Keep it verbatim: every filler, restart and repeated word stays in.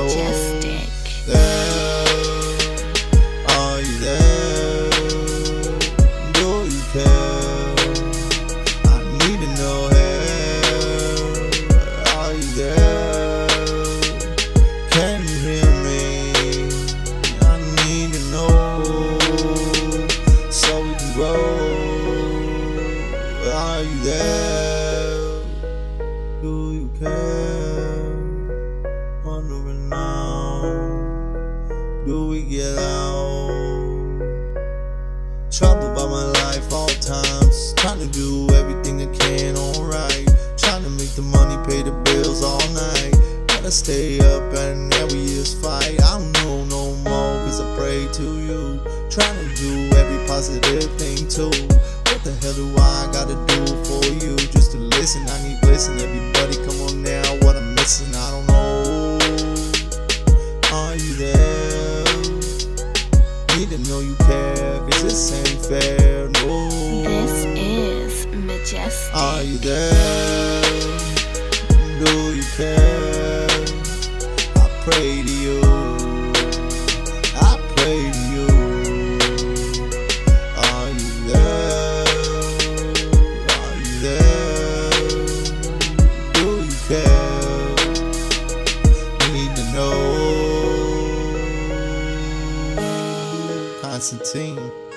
Majestic. There, are you there? Do you care? I need to know here. Are you there? Can you hear me? I need to know so we can grow. Are you there? Do you care? Wondering now, do we get out? Troubled by my life all times, trying to do everything I can alright, trying to make the money, pay the bills all night. Gotta stay up and every year's fight. I don't know no more cause I pray to you, trying to do every positive thing too. What the hell do I gotta do for you? Just to listen, I need listen. Everybody come on now, what I'm missing, I don't know. Are you there? Need to know you care, cause this ain't fair, no. This is Majestic. Are you there? Do you care? I pray to you, I pray to you. Are you there? Are you there? Do you care? Need to know. Conztantine.